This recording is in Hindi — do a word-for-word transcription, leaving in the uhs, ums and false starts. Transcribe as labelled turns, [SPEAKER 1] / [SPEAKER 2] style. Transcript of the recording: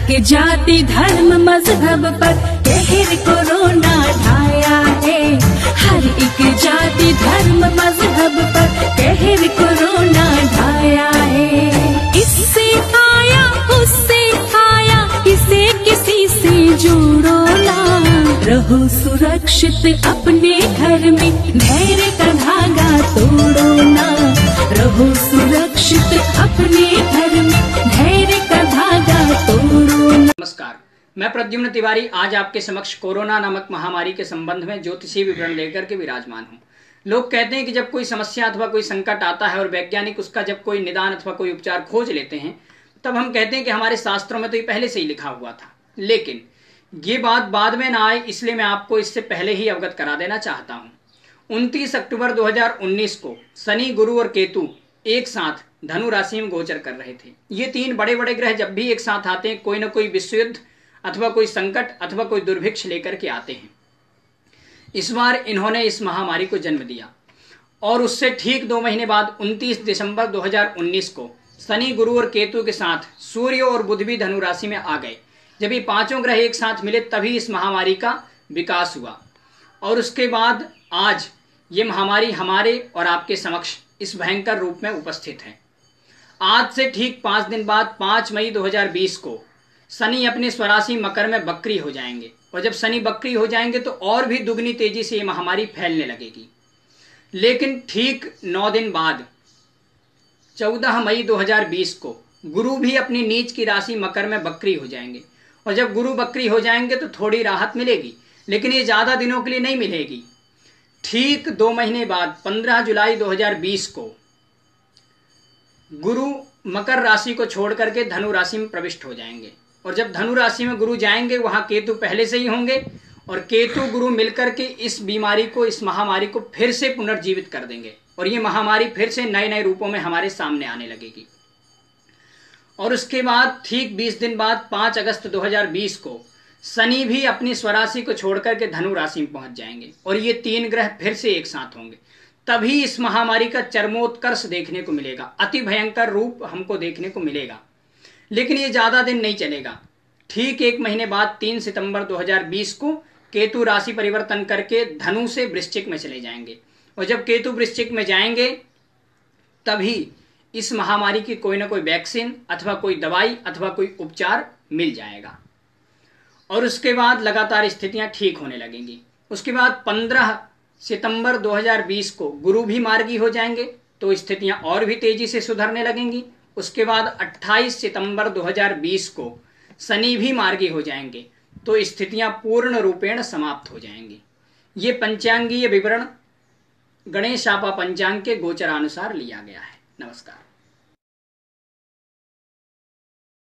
[SPEAKER 1] एक जाति धर्म मजहब पर कहर कोरोना ढाया है। हर एक जाति धर्म मजहब पर कहर कोरोना ढाया है। इससे आया उससे आया, किसे किसी से जोड़ो ना। रहो सुरक्षित अपने घर में, धैर्य का धागा तोड़ो ना। रहो सुरक्षित अपने घर में, धैर्य का धागा तोड़ो ना।
[SPEAKER 2] नमस्कार, मैं प्रद्युम्न तिवारी आज आपके समक्ष कोरोना नामक महामारी के संबंध में ज्योतिषीय विवरण लेकर के विराजमान हूँ। लोग कहते हैं कि जब कोई समस्या अथवा कोई संकट आता है और वैज्ञानिक उसका जब कोई निदान अथवा कोई उपचार खोज लेते हैं, तब हम कहते हैं कि हमारे शास्त्रों में तो ये पहले से ही लिखा हुआ था। लेकिन ये बात बाद में ना आए, इसलिए मैं आपको इससे पहले ही अवगत करा देना चाहता हूँ। उनतीस अक्टूबर दो हज़ार उन्नीस को शनि, गुरु और केतु एक साथ धनु राशि में गोचर कर रहे थे। ये तीन बड़े बड़े ग्रह जब भी एक साथ आते हैं, कोई ना कोई विश्व युद्ध अथवा कोई संकट अथवा कोई दुर्भिक्ष लेकर के आते हैं। इस बार इन्होंने इस महामारी को जन्म दिया और उससे ठीक दो महीने बाद उनतीस दिसंबर दो हज़ार उन्नीस को शनि, गुरु और केतु के साथ सूर्य और बुध भी धनु राशि में आ गए। जब ये पांचों ग्रह एक साथ मिले तभी इस महामारी का विकास हुआ और उसके बाद आज ये महामारी हमारे और आपके समक्ष इस भयंकर रूप में उपस्थित है। आज से ठीक पांच दिन बाद पांच मई दो हज़ार बीस को शनि अपने स्वराशि मकर में बकरी हो जाएंगे और जब शनि बकरी हो जाएंगे तो और भी दुगनी तेजी से ये महामारी फैलने लगेगी। लेकिन ठीक नौ दिन बाद चौदह मई दो हज़ार बीस को गुरु भी अपनी नीच की राशि मकर में बकरी हो जाएंगे और जब गुरु बकरी हो जाएंगे तो थोड़ी राहत मिलेगी, लेकिन ये ज्यादा दिनों के लिए नहीं मिलेगी। ठीक दो महीने बाद पंद्रह जुलाई दो हज़ार बीस को गुरु मकर राशि को छोड़ करके धनु राशि में प्रविष्ट हो जाएंगे और जब धनु राशि में गुरु जाएंगे वहां केतु पहले से ही होंगे और केतु गुरु मिलकर के इस बीमारी को, इस महामारी को फिर से पुनर्जीवित कर देंगे और ये महामारी फिर से नए नए रूपों में हमारे सामने आने लगेगी। और उसके बाद ठीक बीस दिन बाद पांच अगस्त दो हज़ार बीस को शनि भी अपनी स्वराशि को छोड़कर के धनु राशि में पहुंच जाएंगे और ये तीन ग्रह फिर से एक साथ होंगे। तभी इस महामारी का चरमोत्कर्ष देखने को मिलेगा, अति भयंकर रूप हमको देखने को मिलेगा। लेकिन ये ज्यादा दिन नहीं चलेगा। ठीक एक महीने बाद तीन सितंबर दो हज़ार बीस को केतु राशि परिवर्तन करके धनु से वृश्चिक में चले जाएंगे और जब केतु वृश्चिक में जाएंगे तभी इस महामारी की कोई ना कोई वैक्सीन अथवा कोई दवाई अथवा कोई उपचार मिल जाएगा और उसके बाद लगातार स्थितियां ठीक होने लगेंगी। उसके बाद पंद्रह सितंबर दो हज़ार बीस को गुरु भी मार्गी हो जाएंगे तो स्थितियां और भी तेजी से सुधरने लगेंगी। उसके बाद अट्ठाईस सितंबर दो हज़ार बीस को शनि भी मार्गी हो जाएंगे तो स्थितियां पूर्ण रूपेण समाप्त हो जाएंगी। ये पंचांगीय विवरण गणेश शापा पंचांग के गोचरानुसार लिया गया है। नमस्कार।